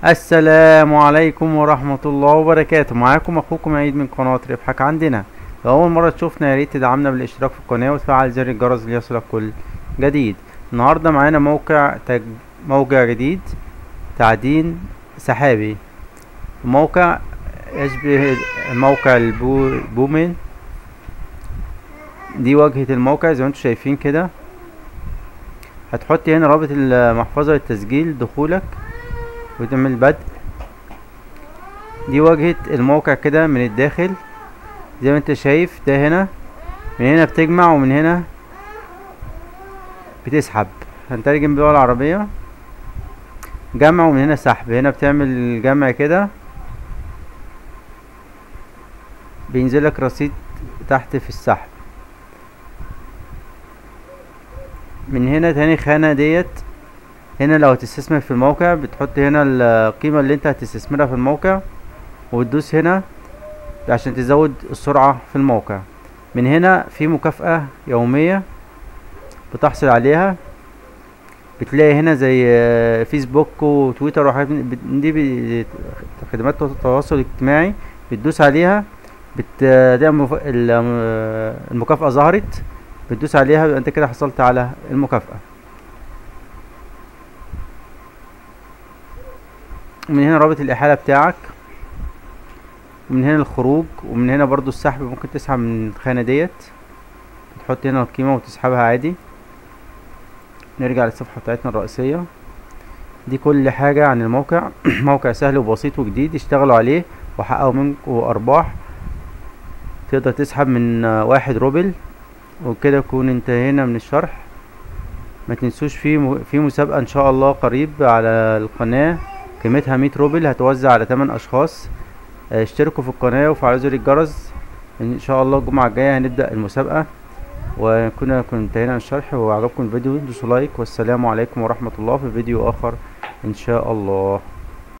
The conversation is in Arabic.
السلام عليكم ورحمة الله وبركاته. معاكم اخوكم عيد من قناة ربحك عندنا. لو اول مرة تشوفنا يا ريت تدعمنا بالاشتراك في القناة وتفعل زر الجرس ليصلك كل جديد. النهاردة معانا موقع جديد، تعدين سحابي. موقع يشبه موقع البومين. دي واجهة الموقع زي ما انتم شايفين كده. هتحط هنا رابط المحفظة لتسجيل دخولك وتعمل بدء. دي واجهة الموقع كده من الداخل زي ما انت شايف. ده هنا من هنا بتجمع ومن هنا بتسحب. هنترجم باللغة العربية، جمع ومن هنا سحب. هنا بتعمل جمع كده بينزلك رصيد تحت في السحب. من هنا تاني خانة ديت، هنا لو هتستثمر في الموقع بتحط هنا القيمة اللي انت هتستثمرها في الموقع وتدوس هنا عشان تزود السرعة في الموقع. من هنا في مكافأة يومية بتحصل عليها. بتلاقي هنا زي فيسبوك وتويتر وحاجات دي خدمات التواصل الاجتماعي. بتدوس عليها بتلاقي المكافأة ظهرت، بتدوس عليها يبقى انت كده حصلت على المكافأة. من هنا رابط الإحالة بتاعك، ومن هنا الخروج، ومن هنا برضو السحب. ممكن تسحب من الخانة ديت، تحط هنا القيمة وتسحبها عادي. نرجع للصفحة بتاعتنا الرئيسية. دي كل حاجة عن الموقع. موقع سهل وبسيط وجديد، اشتغلوا عليه وحققوا منكم أرباح. تقدر تسحب من 1 روبل. وكده نكون انتهينا من الشرح. ما تنسوش في مسابقة ان شاء الله قريب على القناة، قيمتها 100 روبل، هتوزع على 8 اشخاص. اشتركوا في القناة وفعلوا زر الجرس. ان شاء الله الجمعة الجاية هنبدأ المسابقة. وكنا انتهينا من الشرح. وعجبكم الفيديو دوسوا لايك، والسلام عليكم ورحمة الله في فيديو اخر ان شاء الله.